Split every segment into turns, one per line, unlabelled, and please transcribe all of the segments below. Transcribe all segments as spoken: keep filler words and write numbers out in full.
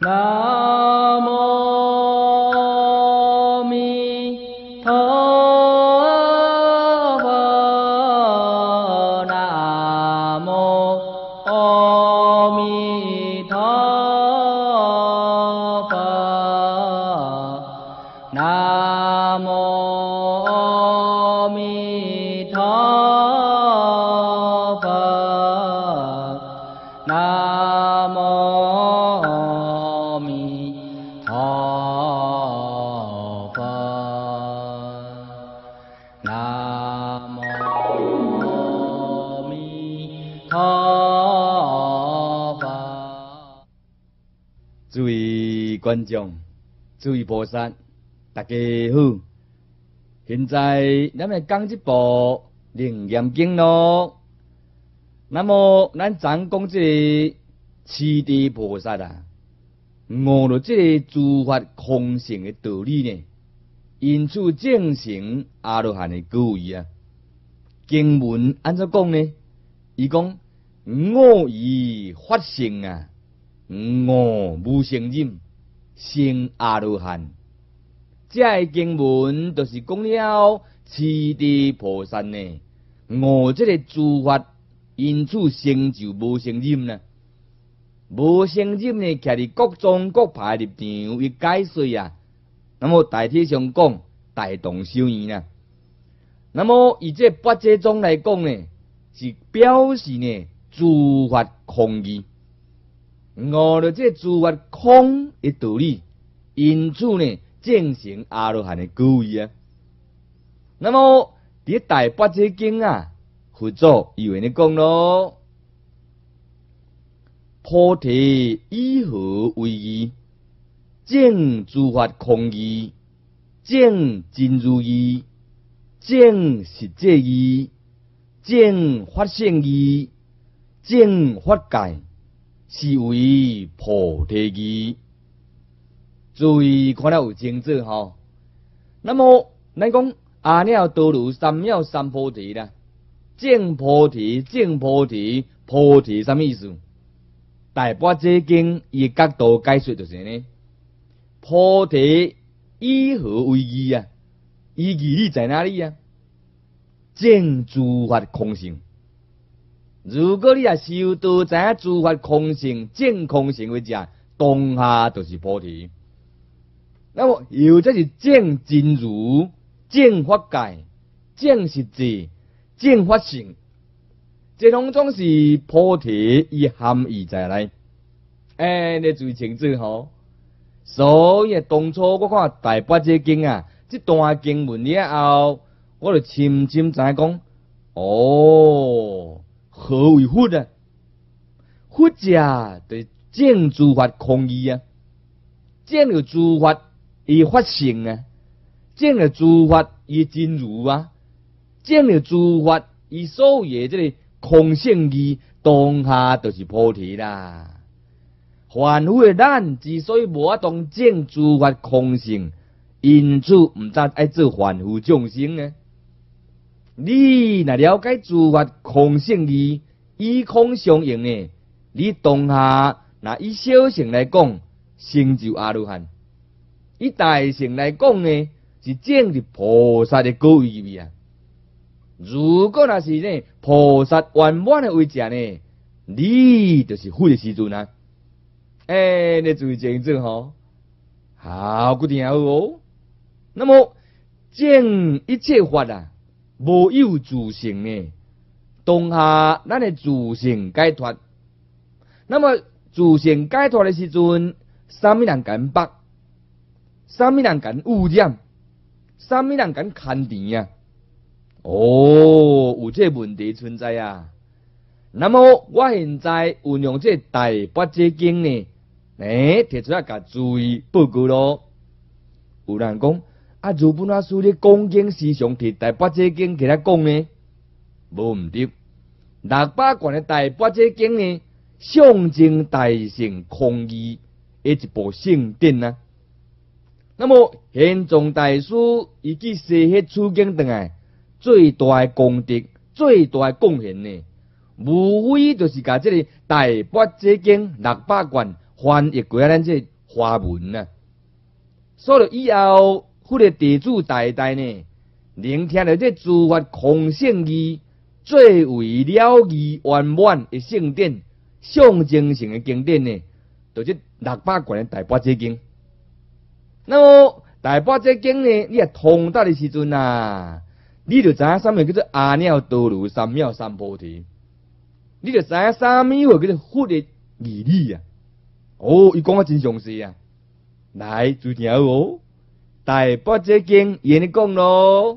南无阿弥陀佛，南无阿弥陀佛，南无阿弥陀佛，南无阿弥陀佛，南无阿弥陀佛。诸位观众，诸位菩萨，大家好！现在咱来讲一部《楞严经》咯。那么咱常讲这个七地菩萨啊，悟到这个诸法空性的道理呢，因此证成阿罗汉的果位啊。经文安怎讲呢？伊讲我以法性啊，我无生忍，成阿罗汉。这个经文就是讲了七地菩萨呢，悟这个诸法。因此成就无生忍啦，无生忍呢，徛伫各种各派立场伊解说啊。那么大体上讲，大同修圆啦。那么以这八节中来讲呢，是表示呢诸法空义，悟了这诸法空的道理，因此呢证成阿罗汉的果位啊。那么伫大八节经啊。佛祖有安尼讲咯，菩提以何为义？证诸法空义，证真如义，证实际义，证法性义，证法界，是为菩提义。注意看了有清楚吼。那么咱讲阿耨多罗三藐三菩提啦。证菩提，证菩提，菩提什么意思？大般这经以角度解说就是呢，菩提以何为义啊？伊义理在哪里啊？证诸法空性。如果你也修道知影诸法空性，证空性为者，当下就是菩提。那么又这是证真如，证法界，证实际。证法性，这拢总是菩提伊含义在内。哎，你注意清楚吼。所以当初我看大八节经啊，这段经文了后，我就深深知影讲，哦，何为佛啊？佛者就是证诸法空义啊，证了诸法伊法性啊，证了诸法伊真如啊。证了诸法，伊所有这个空性义，当下就是菩提啦。凡夫的咱之所以无法当证诸法空性，因此毋知爱做凡夫众生呢。你若了解诸法空性义，以空相应呢，你当下若以小乘来讲，成就阿罗汉；以大乘来讲呢，是证入菩萨的果位啊。如果那是呢菩萨圆满的位置呢，你就是佛的时阵啊！哎，你注意清楚吼，好，固定好哦。那么证一切法啊，无有自性呢，当下咱的自性解脱。那么自性解脱的时阵，什么人敢绑？什么人敢污染？什么人敢牵甜啊？哦，有这问题存在啊。那么我现在运用这大八节经呢，诶，提出来甲注意报告咯。有人讲啊，如本阿师咧讲经时常提大八节经起来讲呢，无毋对。六百卷的大八节经呢，象征大乘空义的一部圣典啊。那么玄奘大师伊去写迄处经转来，最大的功德、最大的贡献呢，无非就是甲这个大八节经六百卷翻译过来咱这花纹啊。所以以后，迄个地主代代呢，聆听着这诸法空性义最为了义圆满的圣典，象征性的经典呢，就是六百卷的大般若经。那么大般若经呢，你啊通达的时阵啊，你就知影啥物叫做阿耨多罗三藐三菩提，你就知影啥物叫做佛的义理啊。哦，伊讲啊真详细啊，来注听哦。大般若经言你讲咯，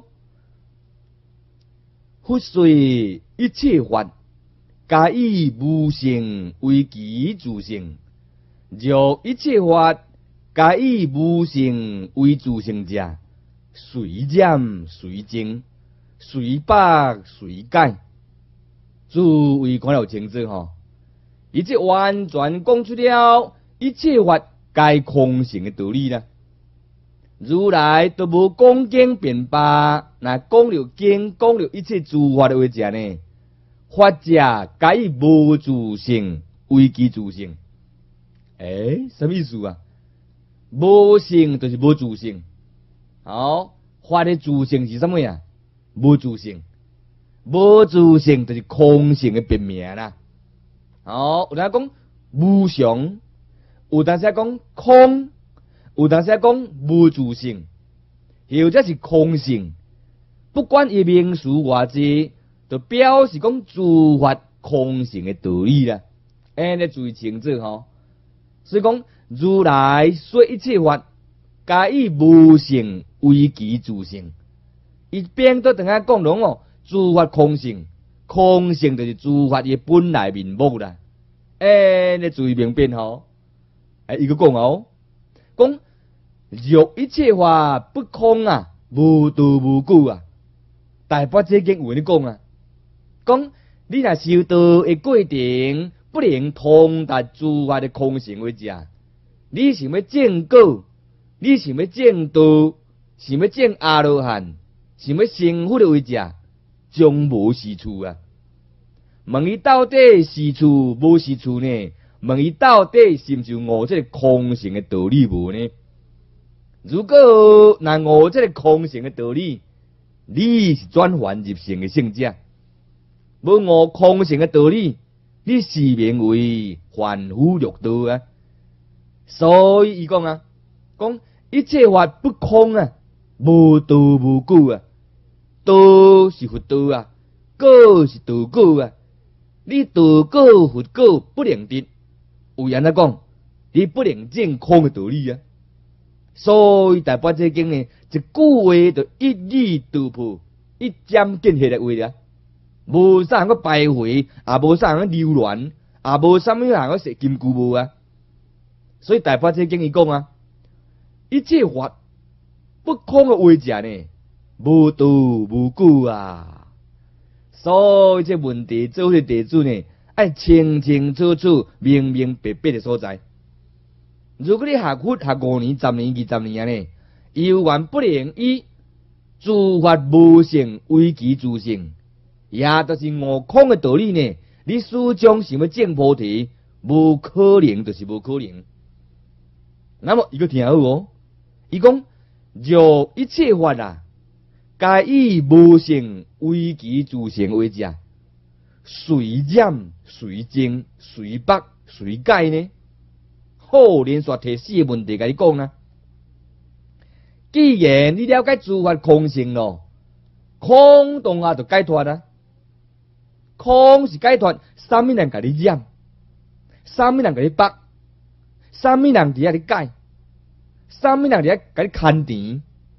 佛随一切法，皆以无性为其自性。若一切法皆以无性为自性者，随染随净，随百随解。诸位看了清楚吼，伊这完全讲出了一切法皆空性的道理啦。如来都无讲经辩罢，那讲了经，讲了一切诸法的话者呢？法者皆以无自性为其自性。诶，什么意思啊？无性就是无自性。好，法的自性是什么呀？无自性，无自性就是空性的别名啦。好，有人讲无常，有当时讲空。有当时讲无自性，或者是空性，不管伊名词偌济，就表示讲诸法空性的道理啦。安尼注意清楚吼。所以讲如来说一切法，皆以无性为其自性。伊变做等下讲拢哦，诸法空性，空性就是诸法的本来面目啦。安尼注意明辨吼。哎，伊个讲哦。讲若一切法不空啊，无道无故啊。大般若经有人讲啊，讲你若修道的过程不能通达诸法的空性为者，你想要证果，你想要证道，想要证阿罗汉，想要成佛的为者，将无是处啊。问伊到底是处无是处呢？问伊到底是毋是悟这个空性的道理无呢？如果若悟这个空性的道理，你是转凡入圣的圣者；无悟空性的道理，你是名为凡夫六道啊。所以伊讲啊，讲一切法不空啊，无道无故啊。道是佛道啊，果是道果啊。你道果佛果不能得。有人来讲，你不能证空的道理啊。所以大般若经呢，一句话就一语道破，一针见血的话啊，无啥个败回，也无啥个流乱，也无啥物样个说金箍无啊。所以大般若经伊讲啊，一切法不空的话者呢，无道无故啊。所以这问题做些地主呢，爱清清楚楚、明明白白的所在。如果你学佛学五年、十年、二十年呢，犹原不能以诸法无性为其自性，也就是悟空的道理呢。你始终想要证菩提，无可能，就是无可能。那么伊个听好哦，伊讲若一切法啊，皆以无性为其自性为者，随染随净随百随解呢？好，连续提四个问题甲你讲啊。既然你了解诸法空性咯，空当然就解脱啦。空是解脱，啥物人甲你染？啥物人甲你绑？啥物人伫遐你解？啥物人伫遐甲你牵甜？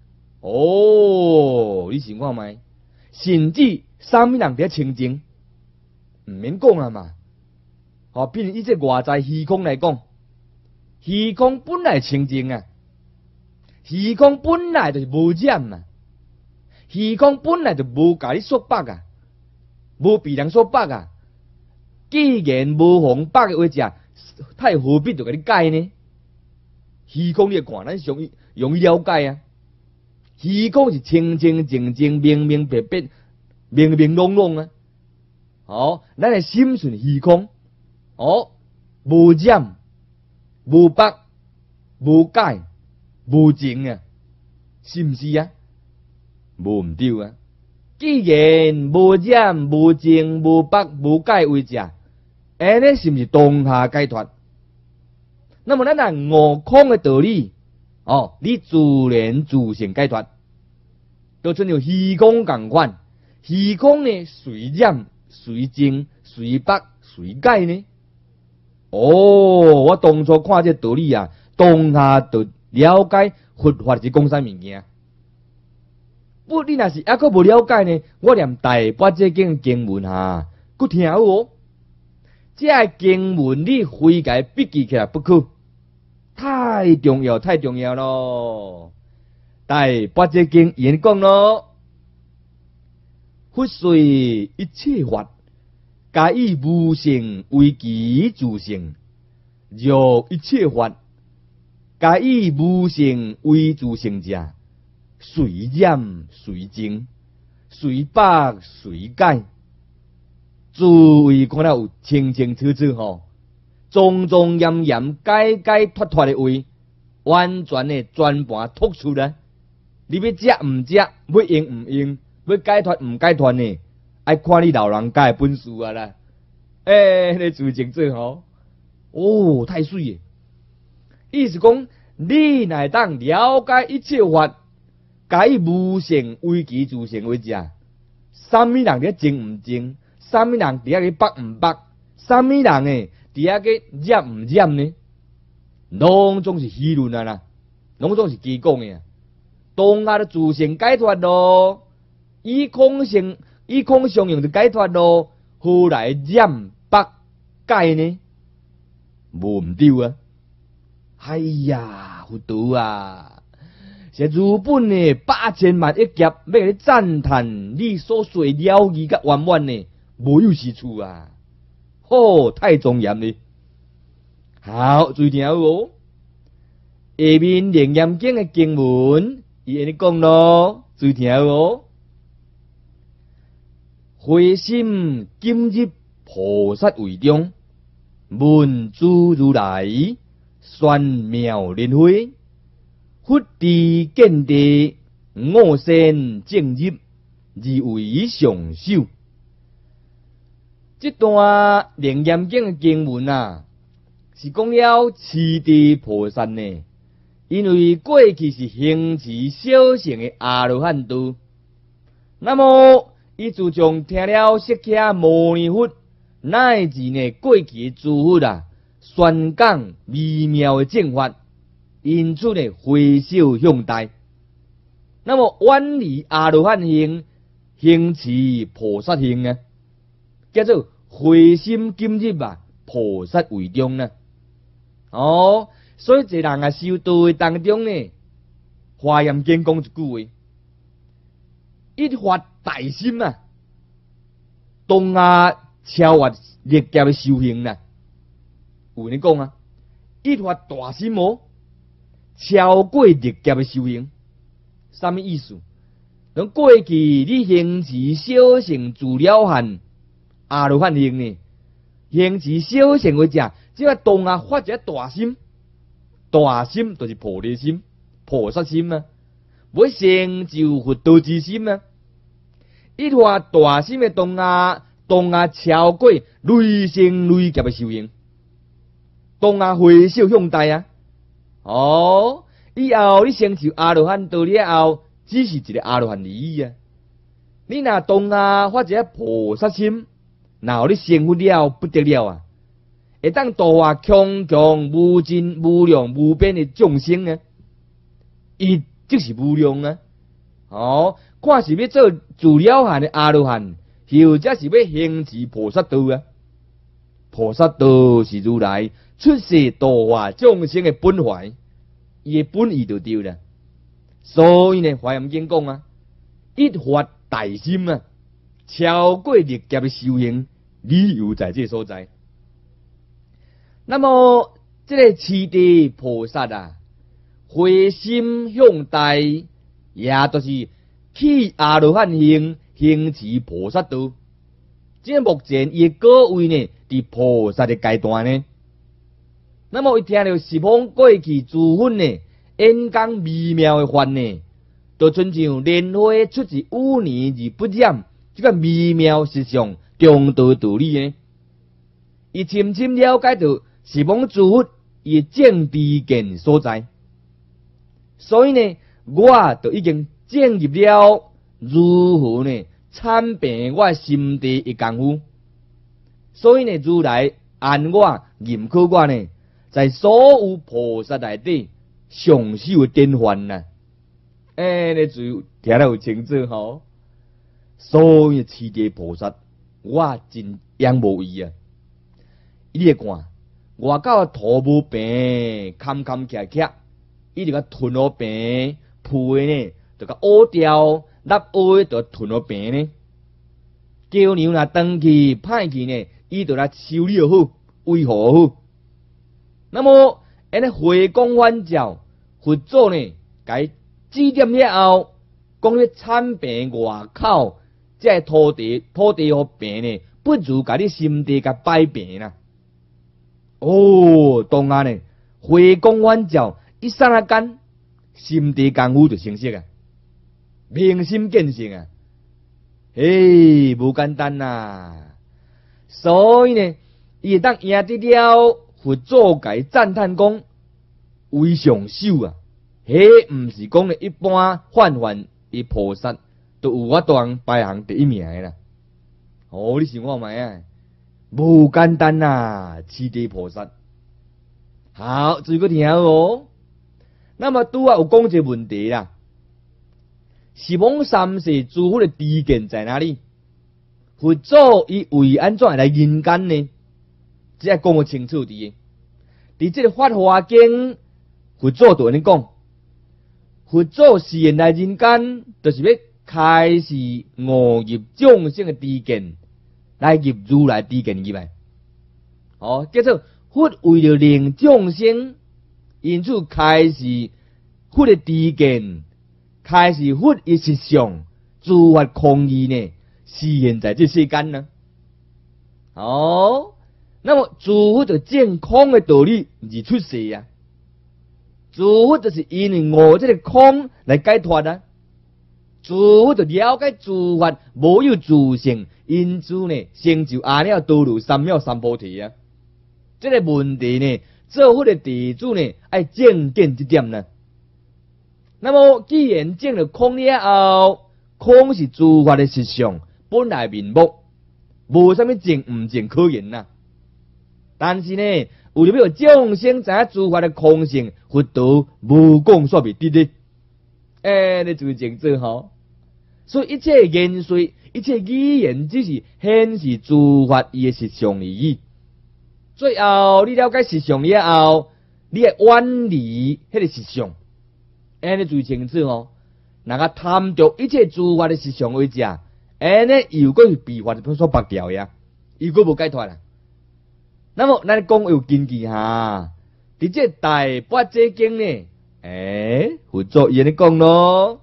哦，你想看觅？甚至啥物人伫遐清净？毋免讲啊嘛。哦，比如以这外在虚空来讲。虚空本来清净啊，虚空本来就是无染啊，虚空本来就无甲你束缚啊，无被人束缚啊。既然无防绑的话者，太何必就甲你解呢？虚空你看，咱容易容易了解啊。虚空是清清净净、明明白白、明明朗朗啊。哦，咱的心顺虚空，哦，无染。无绑， 无解无情啊，是毋是啊？无毋对啊！既然无染无净无白无解为者，安尼是毋是当下解脱？那么咱按悟空的道理，哦，你自然自性解脱，就像像虚空共款。虚空呢，随染随净随白随解呢？哦，我当初看这道理啊，当下就了解佛法是讲啥物件。不，你若是还佫无了解呢，我念大般这经经文哈，佫听有哦。这经文你非该笔记起来不可，太重要，太重要咯。大般这经言讲咯。佛说一切法，皆以无性为其自性；若一切法，皆以无性为自性者，随染随净，随白随解。诸位看了有清清楚楚吼，庄庄严严、解解脱脱的话，完全的全盘吐出来。你要食唔食，要用唔用？要解脱唔解脱呢？爱看你老人家的本事啊啦！诶、欸，你自情最好哦，太水诶！意思讲，你乃当了解一切法，解无性为其自性为者。什么人咧净唔净？什么人伫遐咧白唔白？什么人诶伫遐个染唔染呢？拢总是虚论啊啦，拢总是假讲诶啊！当下的自性解脱咯。以空性以空相应就解脱咯，何来染白解呢？无毋对啊！哎呀，佛陀啊，是如本呢八千万亿劫，要你赞叹你所说了义甲圆满呢，无有是处啊！哦，太庄严了。好，注意听哦。下面楞严经的经文，伊安尼讲咯，注意听哦。回心今日菩萨为中，闻诸如来玄妙莲花，佛地见地，我身正入，而为上首。这段楞严经的经文啊，是讲了持地菩萨呢，因为过去是行持小乘的阿罗汉道，那么伊自从听了释迦牟尼佛乃至呢过去诸佛啊宣讲微妙的正法，因此呢回首向大，那么远离阿罗汉行，行持菩萨行啊，叫做回心今日啊，菩萨为中呢。哦，所以一人啊修道的当中呢，华严经讲一句话。一发大心啊，当下超越历劫的修行啦。有人讲啊，一发大心哦，超过历劫的修行，什么意思？等过去你行持小乘自了汉阿罗汉行呢，行持小乘为者，只要当下发一大心，大心就是菩提心、菩萨心啊。要成就佛道之心啊！一发大心的当下，当下超过累生累劫的修行，当下回首向大啊！哦，以后你成就阿罗汉道了后，只是一个阿罗汉而已啊！你若当下发一个菩萨心，然后你成佛了不得了啊！会当度化强强无尽无量无边的众生啊！伊就是无量啊！哦，看是要做自了汉的阿罗汉，或者是要行持菩萨道啊。菩萨道是如来出世度化众生的本怀，伊的本意就对了。所以呢，华严经讲啊，一发大心啊，超过历劫的修行，理由在这所在。那么，这个持地菩萨啊，回心向大，也就是去阿罗汉行，行持菩萨道。这目前伊个位呢，伫菩萨的阶段呢。 那么一听到十方过去诸分呢，演讲微妙的法呢，就亲像莲花出自污泥而不染，这个微妙实相中道道理呢，伊深深了解到十方诸佛伊正知见所在，所以呢，我就已经进入了如何呢参变我心地的功夫。所以呢，如来按我认可我呢，在所有菩萨内底上首的典范呐。哎，你就听得有清楚吼。所以持地菩萨，我真仰慕伊啊！你会看，外口头无病，坎坎坷坷，伊就甲吞好病，皮呢就甲乌掉，粒乌就吞好病呢。叫牛若长去歹去呢，伊就来修理好，维护好。那么，安尼回光返照，佛祖呢，该指点了后，讲咧参病外口，这土地土地和病呢，不如甲你心地甲摆平啦。哦，当然呢，回光返照，一刹那间，心地功夫就成熟啊，明心见性啊，嘿，无简单呐。所以呢，伊会当赢得了佛祖家赞叹讲，为上首啊，迄毋是讲咧一般泛泛的菩萨都有法当排行第一名的啦。哦，你想看卖啊？无简单呐，持地菩萨。好，注意个听哦。那么拄啊有讲一个问题啦，十方三世诸佛的知见在哪里？佛祖伊为安怎来人间呢？只要讲个清楚啲。伫这个法华经，佛祖就安尼讲，佛祖示现来人间，就是要开始悟入众生的知见，来入如来知见入来。哦，叫做佛为了令众生，因此开始佛的知见，开始佛的实相，诸法空义呢，示现在这世间呢。哦。那么诸佛的健康的道理而出世啊，诸佛就是因为我这个空来解脱啊，诸佛就了解诸法无有自性，因此呢成就阿耨多罗三藐三菩提啊。这个问题呢，做佛的弟子呢爱正见这点呢。那么既然证了空了后，空是诸法的实相，本来面目，无什么正唔正可言呐。但是呢，为了要众生知影诸法的空性，佛道无讲说明得的。哎，你注意清楚吼。所以一切言说，一切语言，只是显示诸法伊的实相而已。最后你了解实相了后，你会远离迄个实相。哎，你注意清楚哦。那个贪着一切诸法的实相为者，哎呢又个是被法所绑掉呀，又个无解脱啦。那么，咱讲有根据哈，伫这大八节经呢，诶，佛祖伊安尼讲咯。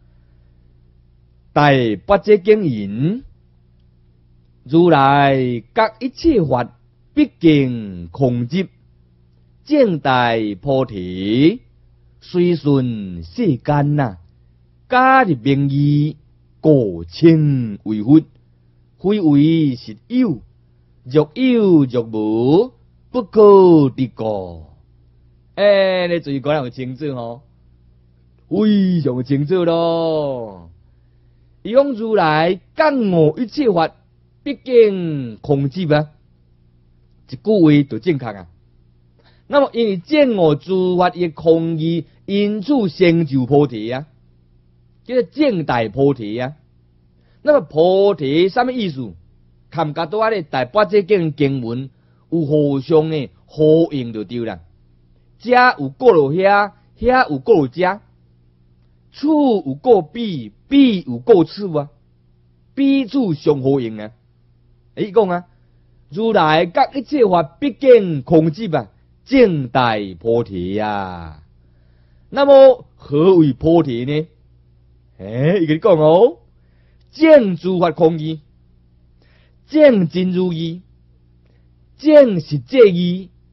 大八节经言，如来各一切法毕竟空寂，正大菩提，随顺世间呐，假入名义，故称为佛，非为实有。若有若无，不可得过。哎，你注意讲得有清楚吼，非常清楚咯。伊讲如来觉悟一切法，毕竟空寂啊，一句话就正确啊。那么因为证悟诸法的空义，因此成就菩提啊，叫做正大菩提啊。那么菩提什么意思？看甲多咧大八节经经文有互相呢呼应就对啦。遮有过落遐，遐有过落遮，处有过彼，彼有过处啊，彼此相呼应啊。伊讲啊，如来各一切法毕竟空寂啊，正大菩提啊。那么何为菩提呢？诶，伊个讲哦，正诸法空义。正真如意，正实际义，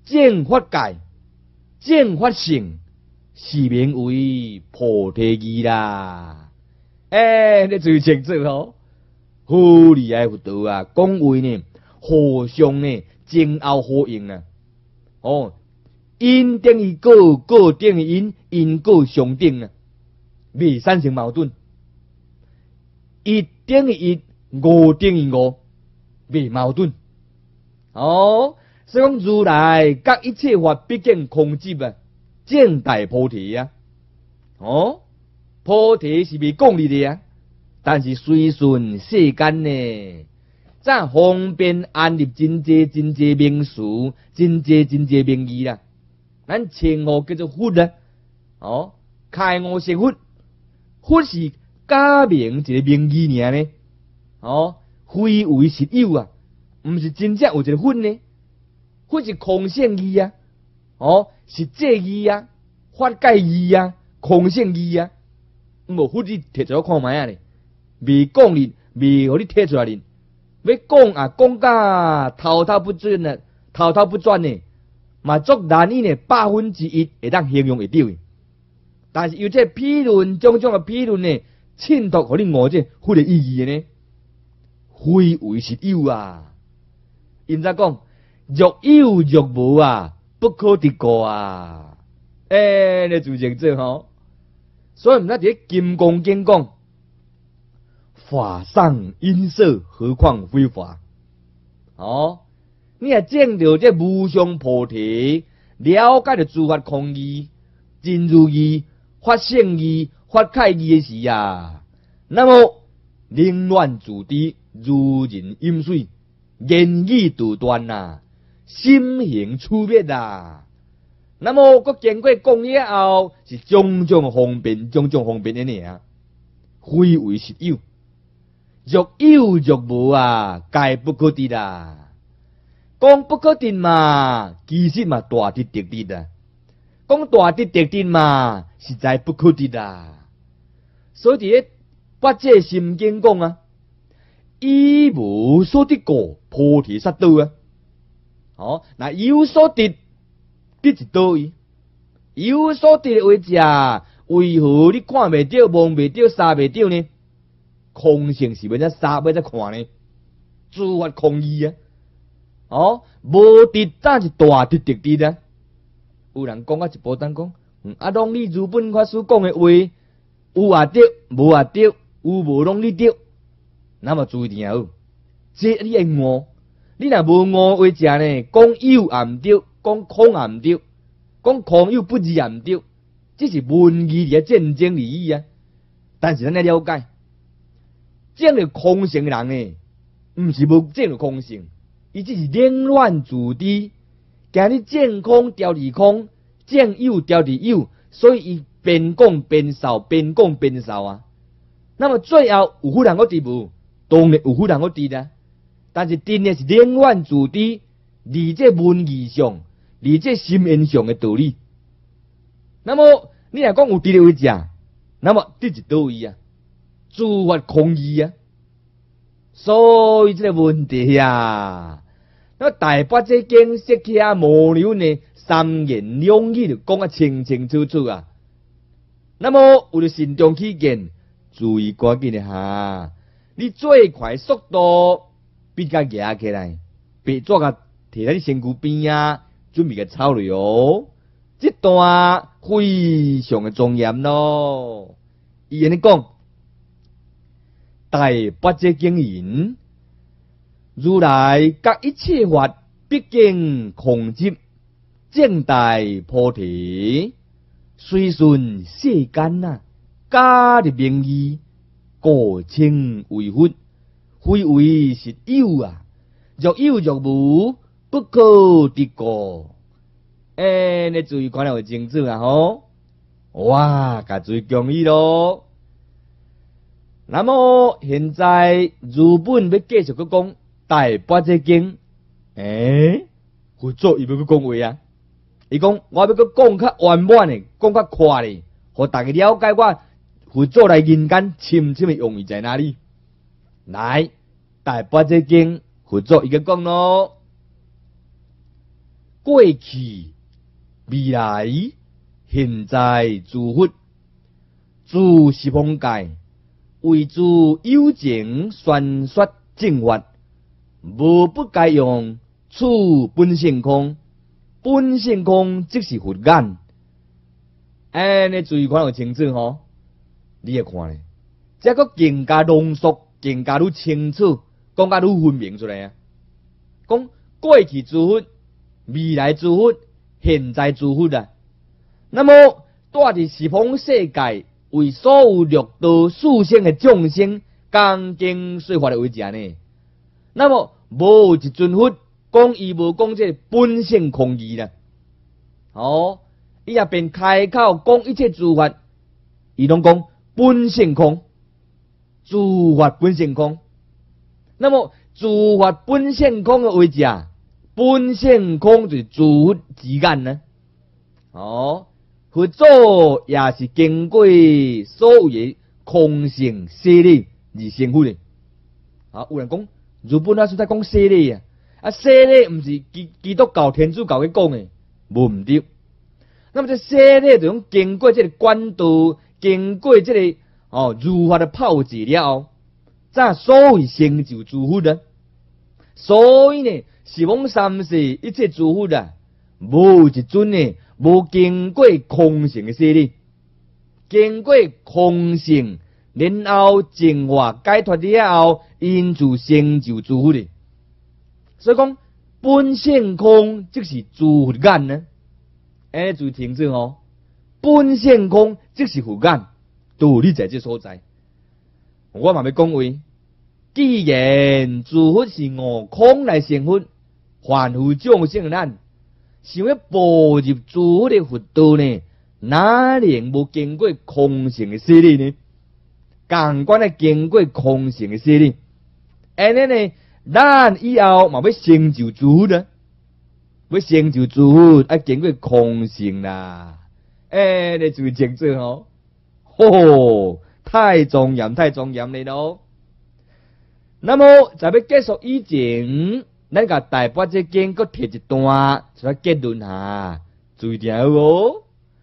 正法界、正法性，是名为菩提义啦。诶，你最清楚哦。好厉害佛道啊！讲话呢，互相呢，前后呼应啊。哦，因等于果，果等于因，因果相等啊，未产生矛盾。一等于一，五等于五，未矛盾。哦，所以讲如来甲一切法毕竟空寂啊，正大菩提啊。哦，菩提是未讲你的啊。但是随顺世间呢，则方便安立真济真济名词，真济真济名义啦。咱称呼叫做佛啊，哦，开悟成佛，佛是假名一个名义尔呢，哦，非为实有啊，毋是真正有一个佛呢，佛是空性义啊，哦，是这义啊，法界义啊，空性义啊，无佛你摕出来看卖啊咧。未讲哩，未互你摕出来哩。要讲啊，讲甲滔滔不绝啊，滔滔不绝呢，嘛足难以呢百分之一会当形容会到的。但是有这批论种种的批论呢，衬托互你悟这佛的意义呢，非为实有啊。因则讲若有若无啊，不可得过啊。诶、欸，你做清楚吼。所以毋知伫金刚经讲。法上因色，何况非法？哦，你也证到这无上菩提，了解了诸法空义、真如义、法性义、法界义的时啊，那么凌乱自知，如人饮水，言语独断呐，心行处灭啊。那么个经过讲了后，是种种方便，种种方便的呢啊，非为实有。若有若无啊，皆不可得啦。讲不可得嘛，其实嘛大得得得的。讲大得得得嘛，实在不可得啦。所以伫八戒心经讲啊，一无所得过，菩提萨埵啊。哦，那有所得，得是倒位？有所得的为者，为何你看袂到、望袂到、杀袂到呢？空性是要怎杀要怎看呢？诸法空义啊！哦，无得但是大得得得啊！有人讲啊，一波单讲，嗯，啊，拢你如本法师讲的话，有也对，无也对，有无拢你对。那么注意听好，这你爱悟，你若无悟为者呢？讲有也毋对，讲空也毋对，讲空有不二也毋对，这是文义的战争而已啊！但是咱来了解。证了空性的人呢，毋是无证了空性，伊只是凌乱自知，今日证空调离空，证有调离有，所以伊边讲边扫，边讲边扫啊。那么最后有忽然个地步，当然有忽然个地啦。但是真的是凌乱自知，离这文义上，离这心缘上的道理。那么你若讲有地的为者，那么这是倒位啊？诸法空义啊，所以这个问题呀，那大八这经释迦牟尼呢三言两语就讲啊清清楚楚啊。那么为了慎重起见，注意赶紧的哈，你最快速度比较夹起来，别做个摕在你身躯边啊，准备个抄嚟哦。这段非常的庄严咯，伊安尼讲。大八戒经言，如来甲一切法毕竟空寂，正大菩提，随顺世间啊，假的名义，故称为佛，非为实有啊。若有若无，不可得过。诶、欸，你注意看了清楚啊吼！哇，甲注意讲义咯。那么现在日本要继续去讲大八戒经，诶，佛祖伊要去讲话啊！伊讲我要去讲较圆满的，讲较快的，互大家了解我佛祖来人间深深的用意在哪里。来，大八戒经佛祖伊个讲咯， 过去、未来、现在诸佛，诸十方界，为诸有情宣说正法，无不该用处本性空，本性空即是佛眼。安尼注意看有清楚吼，你会看咧，这个更加浓缩，更加愈清楚，讲甲愈分明出来啊！讲过去诸佛、未来诸佛、现在诸佛啊。那么住伫十方世界，为所有六道四生的众生讲经说法的为者呢？那么无一尊佛讲伊无讲这本性空义啦。哦，伊也便开口讲一切诸法，伊拢讲本性空，诸法本性空。那么诸法本性空的为者，本性空就是诸佛之眼呢。哦，佛祖也是经过所有的空性洗礼而成佛的。啊，有人讲日本那是在讲洗礼啊，啊洗礼唔是基基督教、天主教去讲的，无唔对。那么这洗礼就用经过这个管道，经过这个哦如法的炮制了后，才所谓成就诸佛的。所以呢，十方三世一切诸佛啊，无一尊呢无经过空性的洗礼，经过空性，然后净化解脱了后，因就成就诸佛的。所以讲本性空即是诸佛眼呢。哎，注意听住哦，本性空即是佛眼，道理在这所在。我嘛要讲话，既然诸佛是悟空来成佛，凡夫众生咱想要步入诸佛的佛道呢，哪能无经过空性的洗礼呢？共款的经过空性的洗礼，安尼呢，咱以后嘛要成就诸佛呢。要成就诸佛，要经过空性啦。哎，你注意清楚哦。吼，太庄严，太庄严了咯。那么在要结束以前，咱甲大般这经搁提一段，就结论下，注意听哦。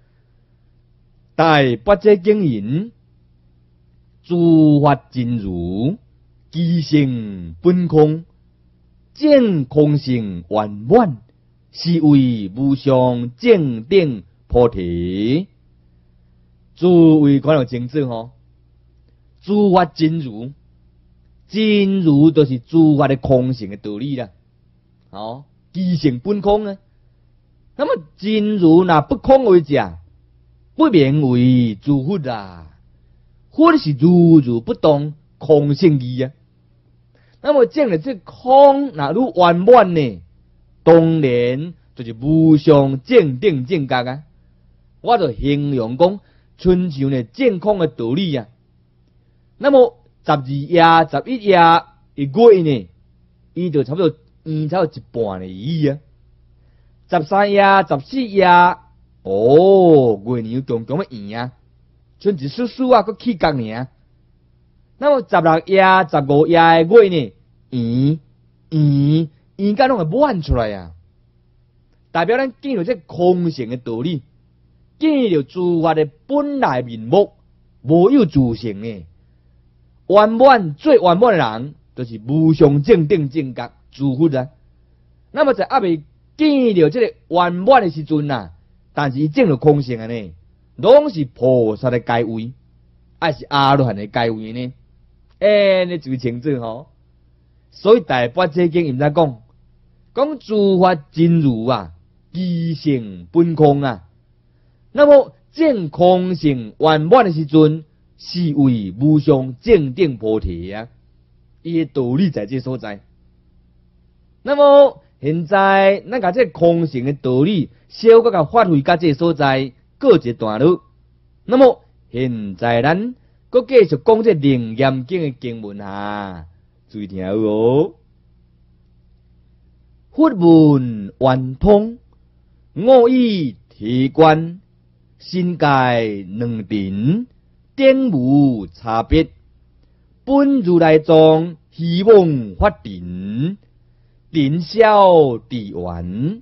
大般这经言：诸法真如，其性本空，见空性圆满。是为无上正等菩提，诸位看到清楚吼。诸法真如，真如就是诸法的空性的道理啦。哦，其性本空啊。那么真如若不空为者，不名为诸佛啦。佛是如如不动，空性义啊。那么证了这空若愈圆满呢？当然就是无上正等正觉啊！我就形容讲，春像呢正空的道理啊。那么十二夜、十一夜一月呢，伊就差不多圆差不多一半的意义啊。十三夜、十四夜，哦，月亮强强的圆啊，剩一丝丝啊，佮起角尔。那么十六夜、十五夜的月呢，圆圆。应该拢会满出来啊，代表咱见到这空性的道理，见到诸法的本来面目，无有自性呢。圆满最圆满的人，就是无上正等正觉诸佛啊。那么在还未见到这个圆满的时阵啊，但是伊证到空性的呢，拢是菩萨的阶位，还是阿罗汉的阶位呢？哎，你注意清楚吼。所以大般这经毋知讲，讲诸法真如啊，其性本空啊。那么证空性圆满的时阵，是为无上正等菩提啊。伊的道理在这所在。那么现在咱甲这空性的道理，小可甲发挥到这所在，过一段落。那么现在咱搁继续讲这楞严经的经文啊。注意听哦，佛门圆通，我以提观，心界两尘，点无差别。本如来藏，希望发尘，尘消地圆，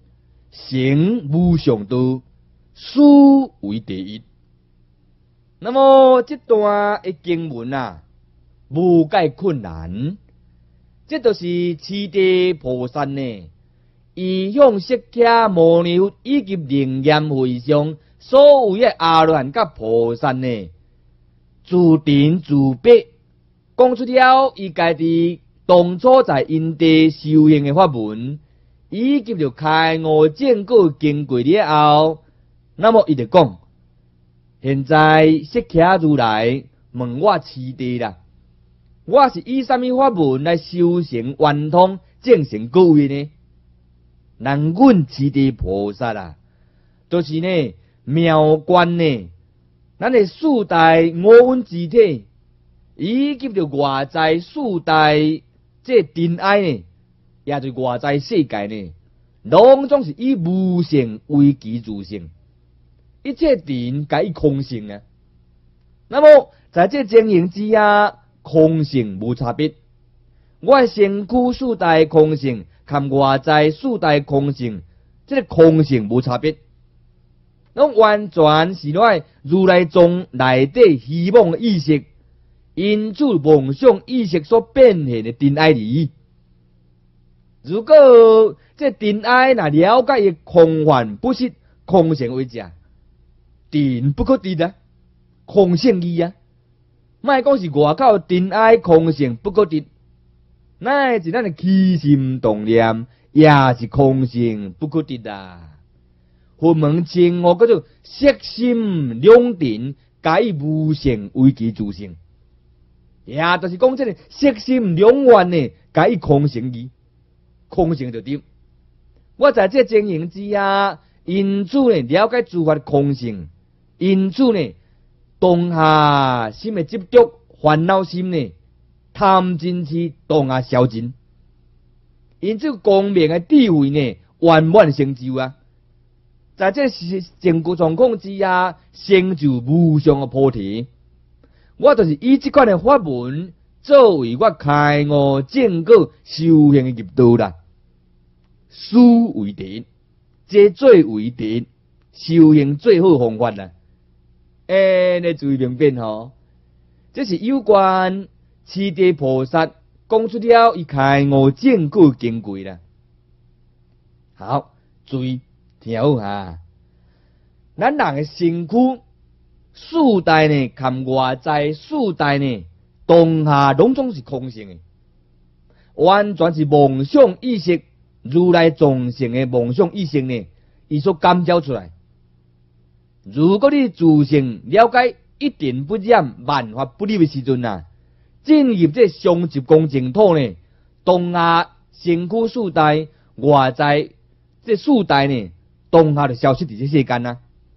行无上道，事为第一。那么这段的经文啊，无解困难，这就是持地菩萨呢，伊向释迦牟尼佛以及灵验会上所有的阿罗汉甲菩萨呢，自伝自白，讲出了伊家己当初在因地修行的法门，以及着开悟正果经过了后，那么伊就讲，现在释迦如来问我持地啦，我是以什么法门来修行圆通正成果位呢？咱阮持地菩萨啊，就是呢妙观呢，咱的四大五蕴之体，以及着外在四大这尘埃呢，也就外在世界呢，拢总是以无性为基自性，一切尘甲伊空性啊。那么在这经营之下，空性无差别。我身躯四大空性，含外在四大空性，这个空性无差别。拢完全是咱如来宗内底希望的意识，因此梦想意识所变现的尘埃里。如果这尘埃若了解伊空幻不实、空性为者，尘不可得啊，空性义啊。莫讲是外口尘埃空性不可得，乃是咱的起心动念也是空性不可得啊。佛门称我叫做色心两尘，改无性为其自性，也就是讲这个色心两愿呢，改空性义，空性就对。我在这经营之下，因此呢了解诸法空性，因此呢当下心的执着烦恼心呢，贪嗔痴当下消尽，因此光明的智慧呢圆满成就啊。在这整个状况之下，成就无上的菩提。我就是以这款的法门作为我开悟正果修行的入道啦。思为第一，这最为第一，修行最好方法啦。诶，你注意明辨吼，这是有关持地菩萨讲出了伊开悟正果经过啦。好，注意。听好哈，咱人的身躯四大呢，含外在四大呢，当下拢总是空性的，完全是梦想意识，如来众生的梦想意识呢，伊所感召出来。如果你自性了解一点不染、万法不离的时阵啊，进入这相集光净土呢，当下身躯四大外在这四大呢。当下就消失伫这世间啊，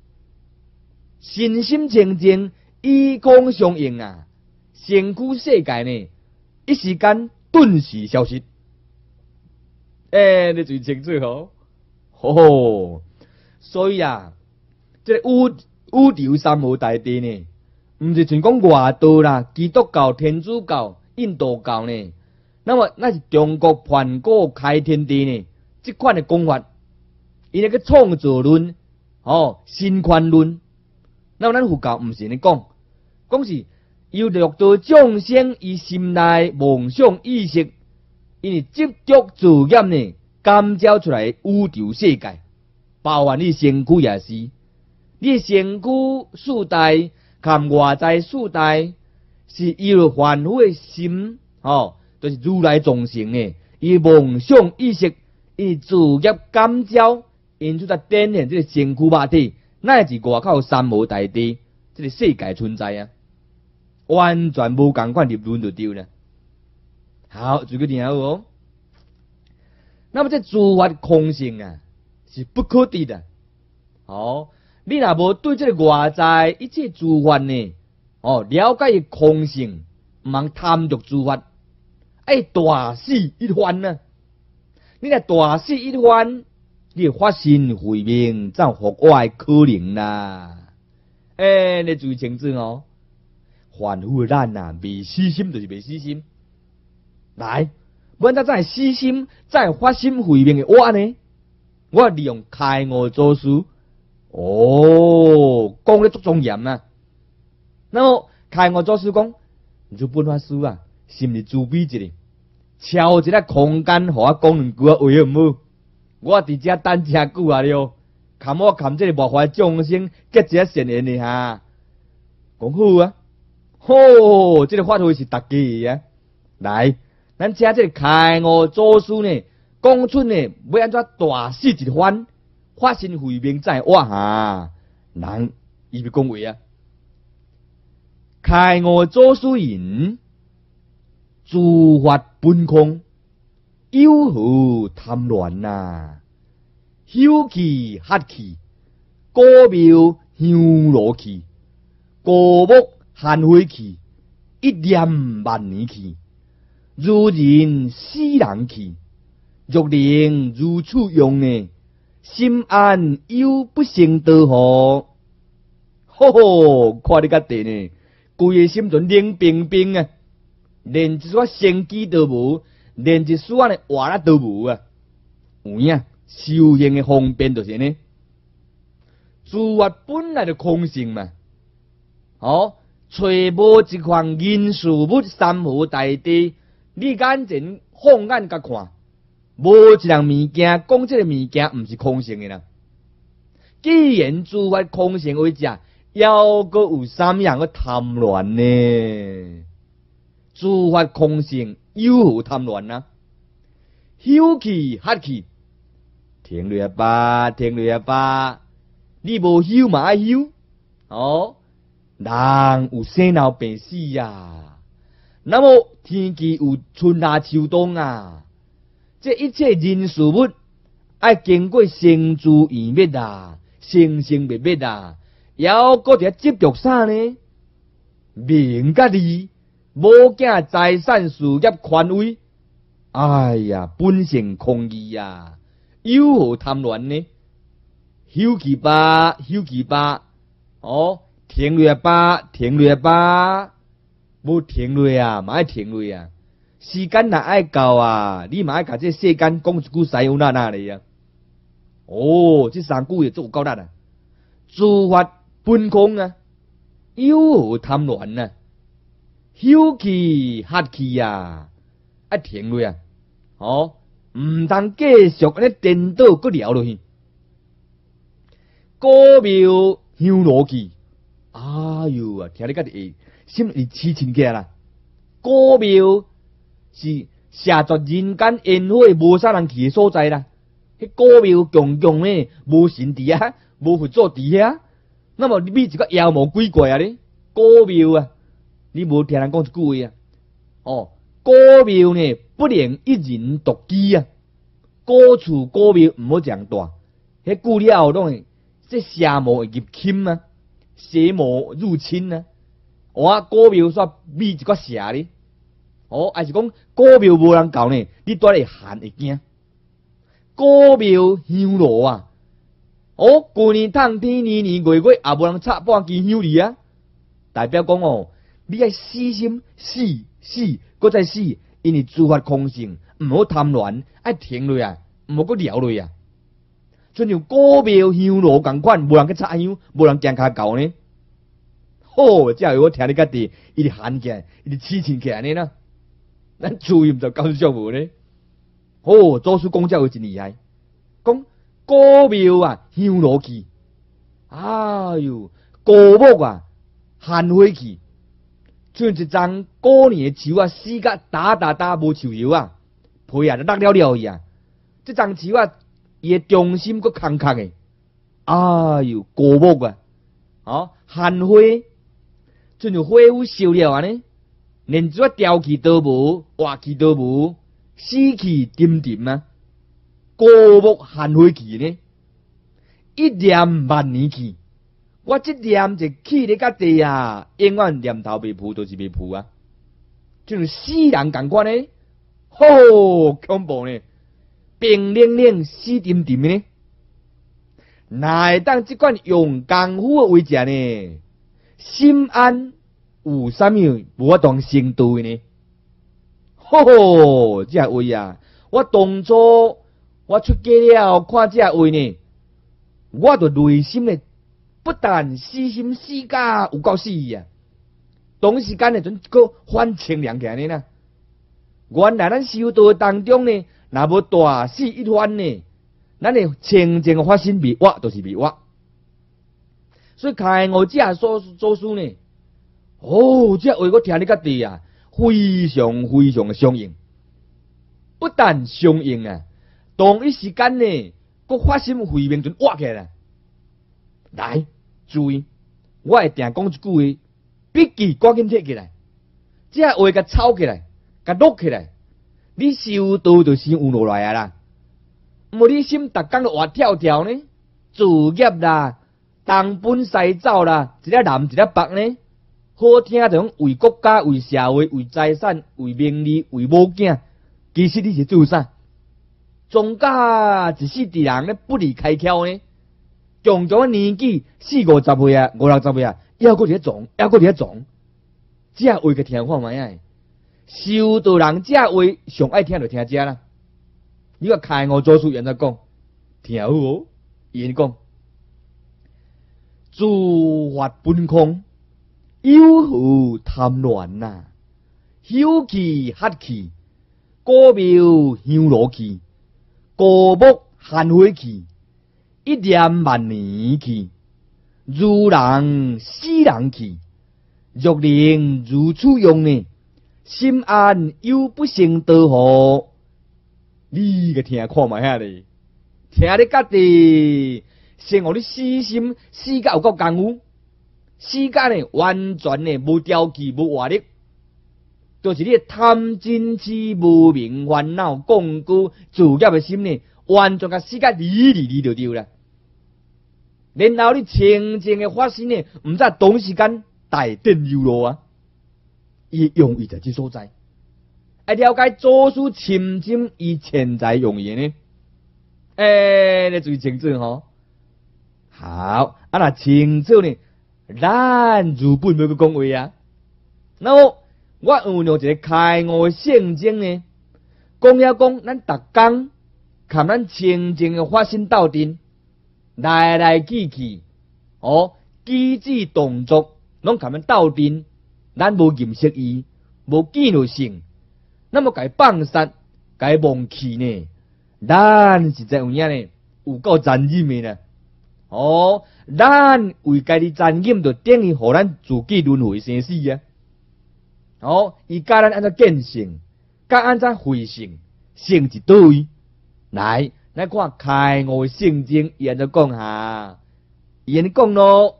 身心清净，以光相应啊，身躯世界呢，一时间顿时消失。诶、欸，你最清楚吼，吼吼，所以啊，这宇宇宙三无大地呢，毋是全讲外道啦，基督教、天主教、印度教呢，那么那是中国梵谷开天地呢，这款的讲法。伊那个创造论，哦，心宽论，那么咱佛教毋是安尼讲，讲是有六道众生以心内梦想意识，因为执着自业呢，感召出来宇宙世界，包含你身躯也是，你身躯四大含外在四大，是伊了凡夫的心，哦，就是如来众生呢，以梦想意识，以自业感召。因此，才展现这个身躯肉体，乃是外口三无大地，这个世界存在啊，完全无共款立论就对了。好，注意听好哦。那么这诸法空性啊，是不可得的。哦，你若无对这个外在一切诸法呢，哦，了解空性，唔通贪着诸法，哎，大死一番啊！你若大死一番。你发心慧命，怎有我的可能啦？诶、欸，你注意清楚哦。凡夫的咱啊，未死心就是未死心。来，阮咱再死心，再发心慧命的我呢？ 我利用开悟做事。哦，讲得足庄严啊！那么开悟做事讲，就本法师啊，是毋是自卑一下，敲一个空间，互我讲两句话，为好唔好？我伫遮等遮久啊了，看我看这个无法众生结一个善缘的哈。讲好啊，吼，这个法会是大家啊。来，咱请这个开悟做事呢，讲出呢要安怎大事一番。发心慧命在我哈，人伊要讲话啊！开悟做事人，诸法本空，有何贪恋呐？休气黑气，果苗香罗气，果木寒灰气，一念万年气，如人死人气，若能如此用呢？心安又不成道何？吼吼，看你个地呢，规个心存冷冰冰啊，连一撮生机都无，连一丝仔活力都无啊！有影修行的方便就是呢，诸法本来就空性嘛。哦，找无一款因事物三无大地，你眼前放眼甲看。无一样物件讲这个物件毋是空性的啦。既然诸法空性为者，又阁有三样个贪恋呢？诸法空性有何贪恋啊？休气黑气，停落吧，停落吧。你无休嘛爱休哦。人有生老病死呀，那么天气有春夏秋冬啊。这一切人事物，爱经过生住异灭啊，生生灭灭啊，要搁伫执着啥呢？名甲利，无惊财产事业权威，哎呀，本性空义啊，有何贪恋呢？休气吧，休气吧，哦，停落吧，停落吧，无停落啊，嘛爱停落啊。时间若爱到啊，你嘛爱甲这世间讲一句西有那那哩啊！哦，这三句也足够力啊！诸法本空啊，有何贪恋啊？休气黑气啊，啊停落啊！哦，唔通继续安尼颠倒搁聊落去。果苗香罗气，哎呦啊！听你个啲心里痴情起来啦！果苗是下作人间烟火无啥人去的所在啦。迄果苗强强诶，无神伫啊，无佛祖伫遐。那么你比一个妖魔鬼怪啊咧？果苗啊，你无听人讲一句话啊？哦，果苗呢不能一人独居啊。果树果苗唔好这样大，迄久了后拢会这邪魔会入侵啊，邪魔入侵啊。我果苗煞比一个邪咧。哦，还是讲果苗无人教呢？你带来寒会惊。果苗香罗啊！哦，旧年冬天，年年月月也无人插半支香梨啊！代表讲哦，你爱死心死死，搁再死，因为诸法空性，唔好贪恋，爱停落啊，唔好搁聊落啊。就像果苗香罗共款，无人去插香，无人惊骹搞呢。好，这我听你家己，伊直喊起来，伊直痴情起来呢啦。咱注意唔就搞笑无呢？哦，祖师讲这有真厉害，讲果苗啊香罗气，哎呦，果木啊寒灰气，像一张过年的树啊，死甲打打打无树叶啊，皮啊就落了了去啊。这张树啊，伊的中心搁空空的，哎呦，果木啊，哦寒灰，像像火有烧了安尼。连做调气都无，活气都无，死气沉沉啊！果木寒灰气呢？一念万年气，我这念就气咧甲地啊，永远念头未扑，就是未扑啊！就像死人共款呢，吼恐怖呢，冰冷冷、死沉沉呢，哪会当即款用功夫为食呢？心安。有啥物无法当成对呢？吼吼，这话啊！我当初我出家了，看这话呢，我就内心呢，不但死心死甲有够死啊，同时间呢，阵个反清凉起来呢。原来咱修道当中呢，若无大死一番呢，咱的清净发心灭我，就是灭我。所以开悟者所做事呢，哦，这话我听你个地啊，非常非常的相应。不但相应啊，同一时间呢，个发心慧命就挖起来。来，注意，我会定讲一句话，笔记赶紧摕起来，这话甲抄起来，甲录起来，你修道就先有落来啊啦。无你心逐工都活跳跳呢，自业啦，东奔西走啦，一个南一个北呢，好听就讲为国家、为社会、为财产、为名利、为某囝。其实你是做啥？总甲一世的人咧不离开窍呢。强强年纪四五十岁啊，五六十岁啊，还搁伫咧撞，还搁伫咧撞。这话个听看卖啊！修道人这话上爱听就听这啦。你个开悟做事人在讲，听好哦。伊讲，诸法本空，有何贪恋呐？休气黑气。果苗香罗去，果木寒花去，一念万年去，如人死人去，若能如此用呢，心安又不胜得何？你个听看卖遐咧，听你家己，先互你死心死甲有够功夫，死甲呢完全呢无调气无活力。就是你贪嗔痴无明烦恼共辜自业的心呢，完全甲死甲离离离就对啦。然后你清净的发心呢，毋知同时间大电流落啊，伊用意在即所在，爱了解做事深深伊潜在用意呢。诶、欸，你注意清楚吼。好，啊那清楚呢，咱如本要去讲话啊，那么。我运用一个开悟的圣经呢，讲了讲，咱逐工看咱清净的发心斗阵，来来去去，哦，机智动作，拢看咱斗阵，咱无认识伊，无纪律性，那么该放杀，该忘弃呢？咱实在有影呢，有够残忍的呢。哦，咱为家己残忍，就等于互咱自己轮回生死啊。哦，伊教咱安怎见性，教安怎回性，性是倒位。来，来看开悟的圣经，伊安怎讲哈？伊安尼讲咯，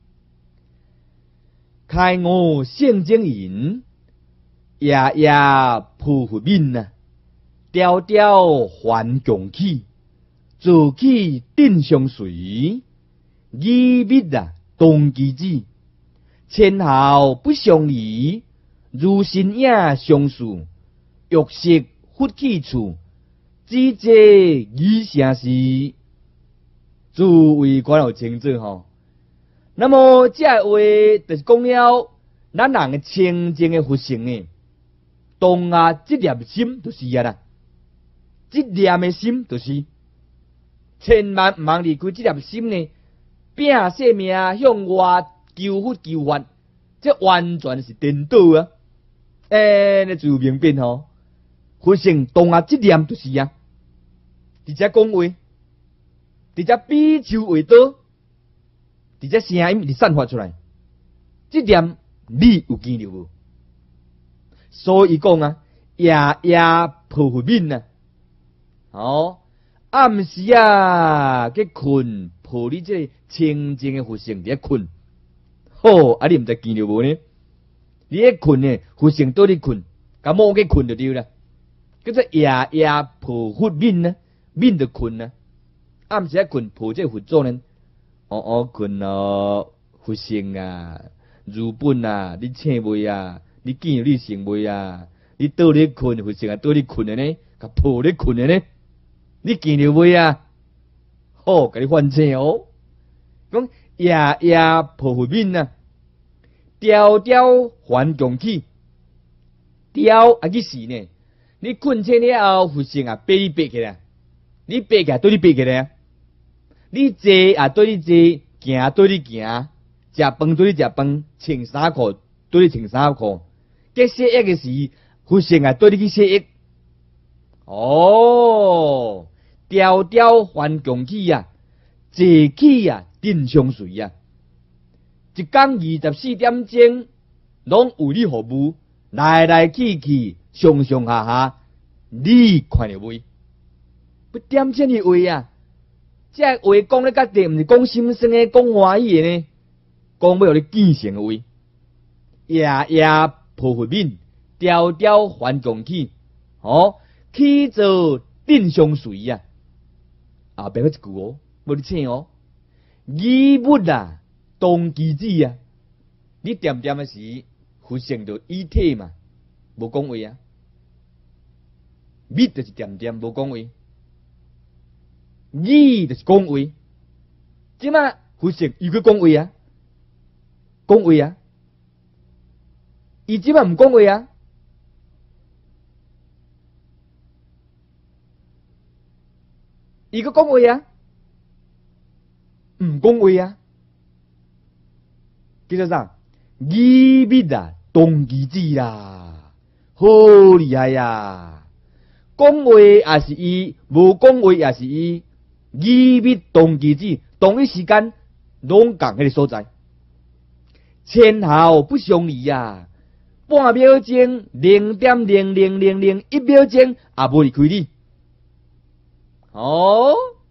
开悟圣经言，夜夜破佛面啊，条条还强起，自起定相随，义密啊动机子，前后不相离。如心影相似，玉石忽去处，只这以成事，诸位看有清楚吼。那么这话就是讲了，咱人的清净的佛性呢，当啊，这念心就是啊啦，这念的心就是，千万唔通离开这念心呢，拼性命向外求佛求法，这完全是颠倒啊！诶、欸，你就明辨吼，佛性当啊，这念就是啊，直接讲话，直接比手为刀，直接声音是散发出来，这念你有见到无？所以讲啊，夜夜破佛面啊，哦，暗时啊，去困破你这清净的佛性，伫困，好啊，你毋知见到无呢？你一困呢，佛性倒你困，甲摸去困就对啦。叫做夜夜破佛面呢，面就困啊。暗时一困破这佛祖呢，哦哦困咯，佛性啊，如本啊，你醒未啊？你见到你醒未啊？你倒你困，佛性啊倒你困的呢，甲破你困的呢，你见到未啊？好，甲你反醒哦。讲夜夜破佛面啊。条条还强起，条啊去死呢？你困醒了后，佛性啊背背起来， 你爬起来对你爬起来啊，你坐啊对你坐，行对你行，食饭对你食饭，穿衫裤对你穿衫裤，结血液嘅时，发现啊对你去血液。哦，条条翻共起啊，坐起啊，定相随啊。一天二十四点钟，拢为你服务，来来去去，上上下下，你看到未？不点这个话啊，这话讲咧，甲地，毋是讲心酸诶，讲欢喜诶呢，讲要互你见成诶话，夜夜抱佛面，条条翻共起，哦。起做定相随啊！后边嗰一句哦，无你请哦。义物啊，动机子啊，你点点的时，发现到义体嘛，无讲话啊。物就是点点，无讲话。义就是讲话。即嘛发现伊去讲话啊，讲话啊。伊即嘛唔讲话啊。伊个讲话啊，唔讲话啊，叫做啥？义密啊，动机子啦，好厉害呀！讲话也是伊，无讲话也是伊，义密动机子，同一时间拢共迄个所在，前后不相离呀。半秒钟，零点零零零零一秒钟，也无离开你。哦，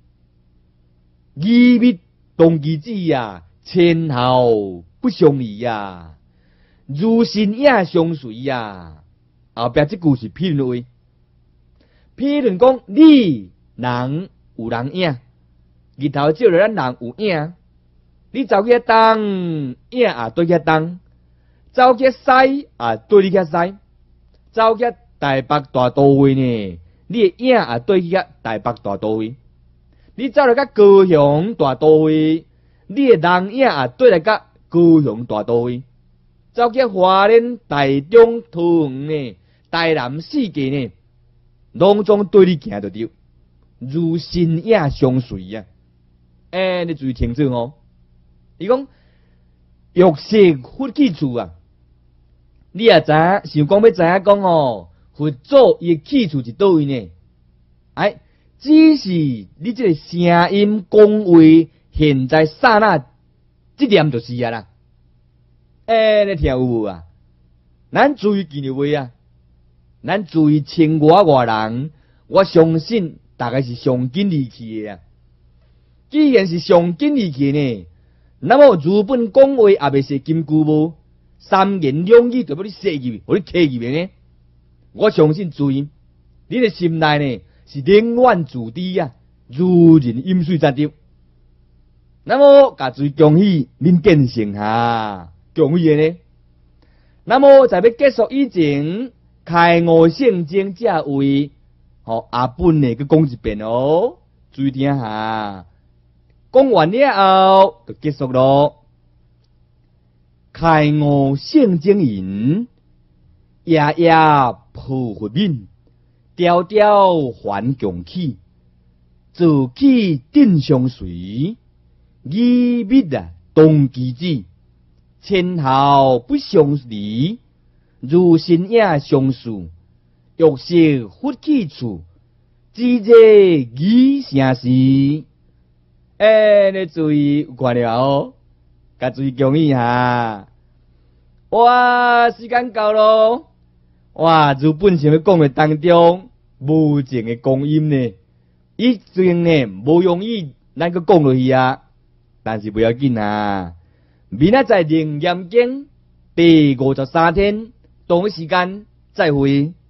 义密动机子呀，前后不相离呀，如神也相随呀。后壁这句是批论话，批论讲你人有人影，日头照着咱人有影，你走去东，影也对去东；走去西，也对你去西；走去台北大都会呢。你的影也对去个台北大都会，你走来个高雄大都会，你的人影也对来个高雄大都会，走去花莲、台中、桃园呢，台南四界呢，拢总对你行得着，如神影相随啊！哎，你注意听住哦。伊讲玉石佛起处啊，你也知影，想讲要知影讲哦。佛祖伊起处是倒位呢？哎，只是你这个声音讲话，现在刹那，这点就是啊啦。哎，你听有无啊？咱注意记住话啊，咱注意亲我外人，我相信大概是上紧离去的啊。既然是上紧离去呢，那么如本讲话也未是金箍无，三言两语就要你说入，互你刻入呢？我相信注意，你的心内呢是冷暖自知啊，如人饮水则流。那么，甲注意恭喜恁见成哈，恭喜的呢。那么在要结束以前，开悟圣经这位，好阿本呢，佮讲一遍哦，注意听下。讲完了后就结束咯。开悟圣经言，夜夜抱佛面，条条还共起，自起定相随，义密啊动机子，前后不相离，如神也相属，玉石佛起处，只这义成事。哎，你注意有看了哦，甲注意讲一下。哇，时间到咯！哇，如本想要讲的当中，无情的光阴呢，以前呢无容易咱个讲落去啊，但是不要紧啊。明仔载灵验经第五十三天同一时间再会。